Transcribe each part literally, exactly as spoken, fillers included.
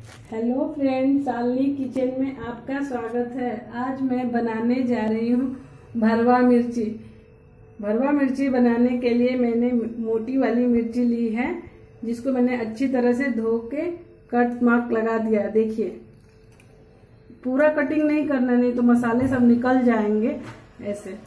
Hello friend, Shalini kitchen में आपका स्वागत है। आज मैं बनाने जा रही हूँ भरवा मिर्ची। भरवा मिर्ची बनाने के लिए मैंने मोटी वाली मिर्ची ली है, जिसको मैंने अच्छी तरह से धो के कट मार्क लगा दिया। देखिए, पूरा कटिंग नहीं करना, नहीं तो मसाले सब निकल जाएंगे। ऐसे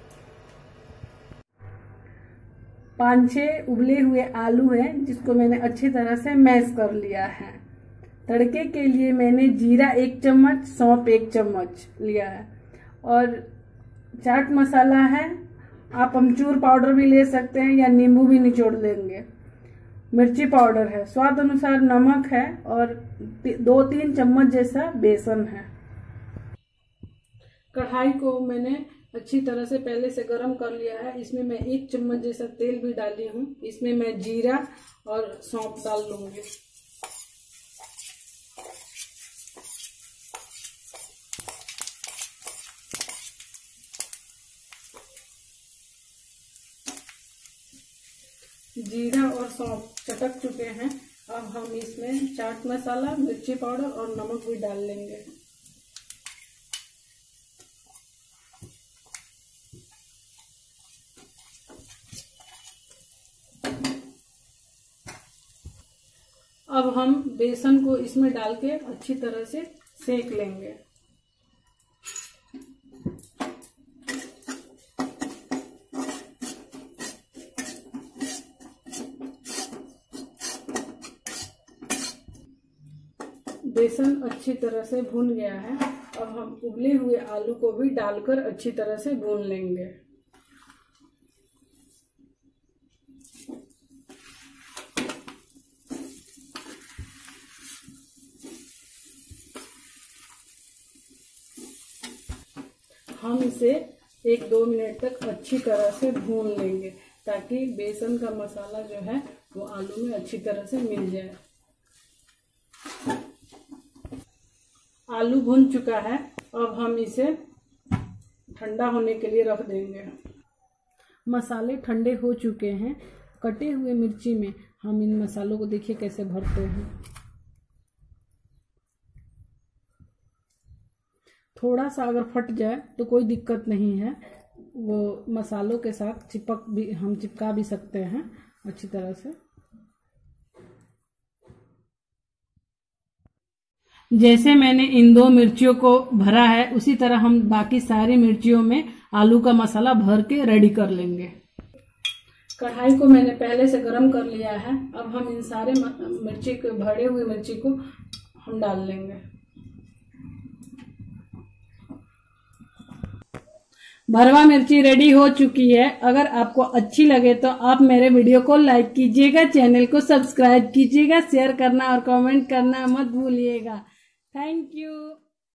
पाँच छह उबले हुए आलू हैं, जिसको मैंने अच्छी तरह से मैश कर लिया है। तड़के के लिए मैंने जीरा एक चम्मच, सौंफ एक चम्मच लिया है और चाट मसाला है। आप अमचूर पाउडर भी ले सकते हैं या नींबू भी निचोड़ लेंगे। मिर्ची पाउडर है, स्वाद अनुसार नमक है और दो तीन चम्मच जैसा बेसन है। कढ़ाई को मैंने अच्छी तरह से पहले से गरम कर लिया है। इसमें मैं एक चम्मच जैसा तेल भी डाली हूँ। इसमें मैं जीरा और सौंफ डाल लूंगी। जीरा और सौंफ चटक चुके हैं। अब हम इसमें चाट मसाला, मिर्ची पाउडर और नमक भी डाल लेंगे। अब हम बेसन को इसमें डाल के अच्छी तरह से सेक लेंगे। बेसन अच्छी तरह से भून गया है। अब हम उबले हुए आलू को भी डालकर अच्छी तरह से भून लेंगे। हम इसे एक दो मिनट तक अच्छी तरह से भून लेंगे, ताकि बेसन का मसाला जो है वो आलू में अच्छी तरह से मिल जाए। आलू भुन चुका है। अब हम इसे ठंडा होने के लिए रख देंगे। मसाले ठंडे हो चुके हैं। कटे हुए मिर्ची में हम इन मसालों को देखिए कैसे भरते हैं। थोड़ा सा अगर फट जाए तो कोई दिक्कत नहीं है, वो मसालों के साथ चिपक भी हम चिपका भी सकते हैं अच्छी तरह से। जैसे मैंने इन दो मिर्चियों को भरा है, उसी तरह हम बाकी सारी मिर्चियों में आलू का मसाला भर के रेडी कर लेंगे। कढ़ाई को मैंने पहले से गरम कर लिया है। अब हम इन सारे मिर्ची को, भरे हुए मिर्ची को हम डाल लेंगे। भरवा मिर्ची रेडी हो चुकी है। अगर आपको अच्छी लगे तो आप मेरे वीडियो को लाइक कीजिएगा, चैनल को सब्सक्राइब कीजिएगा, शेयर करना और कमेंट करना मत भूलिएगा। Thank you.